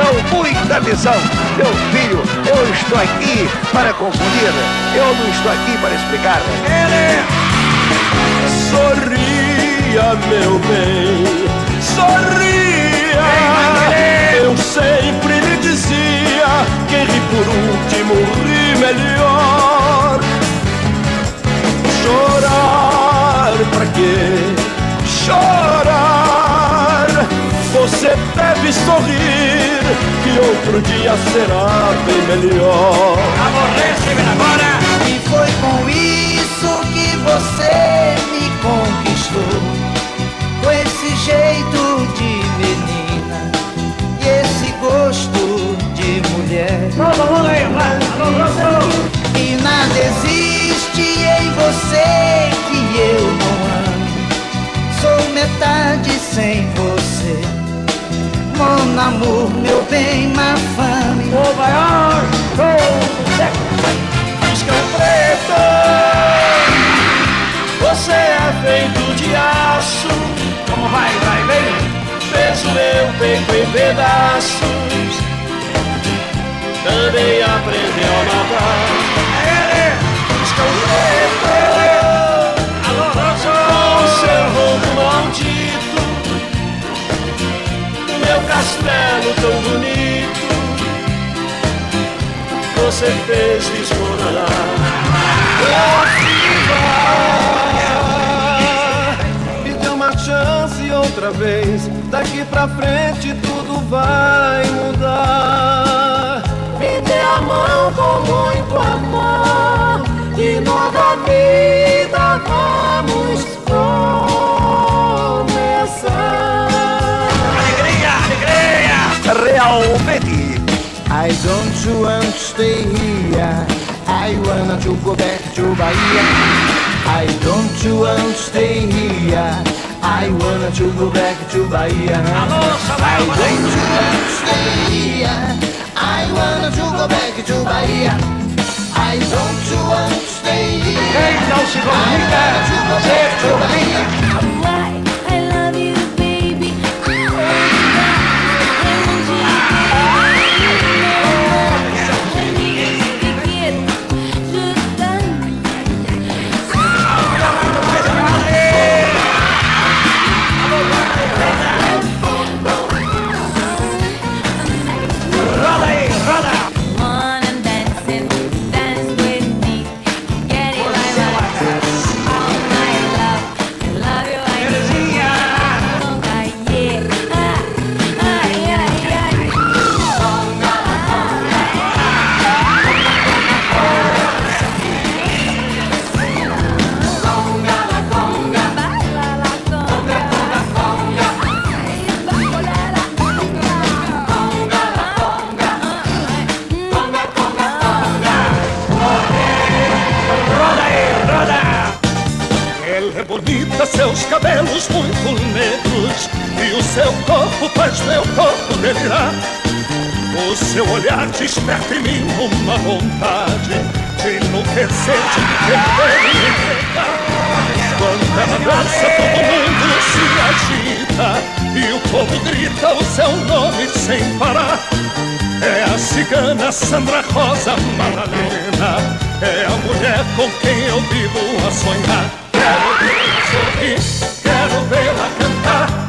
muita visão. Meu filho, eu estou aqui para confundir, eu não estou aqui para explicar. Ele sorria, meu bem, sorria. Eu sempre lhe dizia, quem ri por último ri melhor. Chorar pra quê? Chorar. Você deve sorrir, que outro dia será bem melhor. Aborrece, vem agora. E foi com isso que você me conquistou, com esse jeito de menina e esse gosto de mulher. E nada existe em você que eu não amo. Sou metade sem você, mon amour, meu bem, ma femme. Piscão preto, você é feito de aço. Como vai, vem. Fez o meu peito em pedaços, também aprendeu a matar. Piscão preto, com seu ronco maldito, no meu castelo tão bonito, você fez desmoronar. Me dê uma chance outra vez, daqui pra frente tudo vai mudar. Me dê a mão com muito amor e nova vida vamos começar. Alegria! Realmente. I don't want to stay here, I wanna to go back to Bahia. I don't want to stay here, I wanna to go back to Bahia. I don't want to stay here, I wanna to go back to Bahia. I don't want to stay here, Quem não se comunica, se comunica. I love you, baby. Seus cabelos muito negros e o seu corpo faz meu corpo delirar. O seu olhar desperta em mim uma vontade de enlouquecer, de querer me entregar. Quando ela dança, todo mundo se agita e o povo grita o seu nome sem parar. É a cigana Sandra Rosa Madalena, é a mulher com quem eu vivo a sonhar. Quero vê-la sorrir, quero vê-la cantar.